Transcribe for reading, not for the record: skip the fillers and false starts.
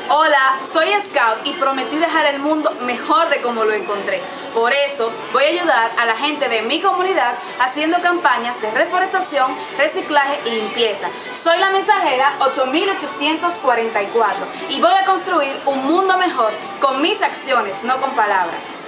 Hola, soy Scout y prometí dejar el mundo mejor de como lo encontré. Por eso voy a ayudar a la gente de mi comunidad haciendo campañas de reforestación, reciclaje y limpieza. Soy la mensajera 8844 y voy a construir un mundo mejor con mis acciones, no con palabras.